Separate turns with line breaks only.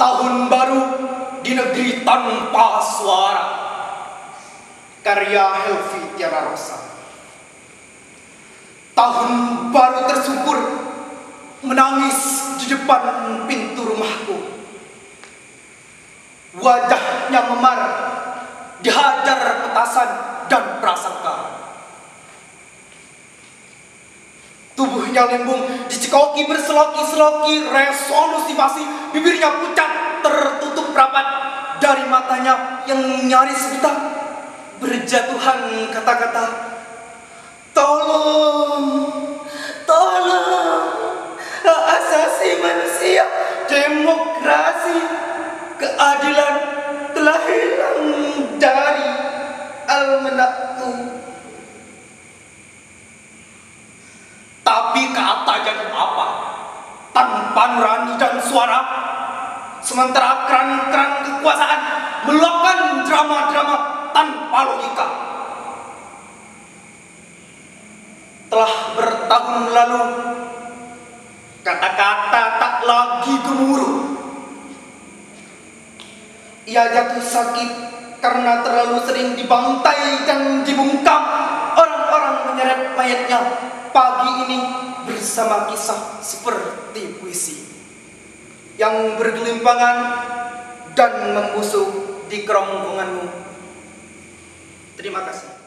Tahun Baru di Negeri Tanpa Suara, karya Helvi Tiara Rosa. Tahun baru tersungkur menangis di depan pintu rumahku. Wajahnya memar, dihajar petasan dan prasangka. Tubuhnya limbung, dicekoki berseloki-seloki, resolusi basi, bibirnya pucat, tertutup rapat. Dari matanya yang nyaris buta berjatuhan kata-kata, "Tolong, tolong, hak asasi manusia, demokrasi, keadilan telah hilang dari almanakku." Tapi kata jadi apa? Tanpa nurani dan suara, sementara keran-keran kekuasaan meluapkan drama-drama tanpa logika. Telah bertahun lalu, kata-kata tak lagi gemuruh. Ia jatuh sakit karena terlalu sering dibantai dan dibungkam. Orang-orang menyeret mayatnya pagi ini bersama kisah seperti puisi yang bergelimpangan dan membusuk di kerongkonganmu. Terima kasih.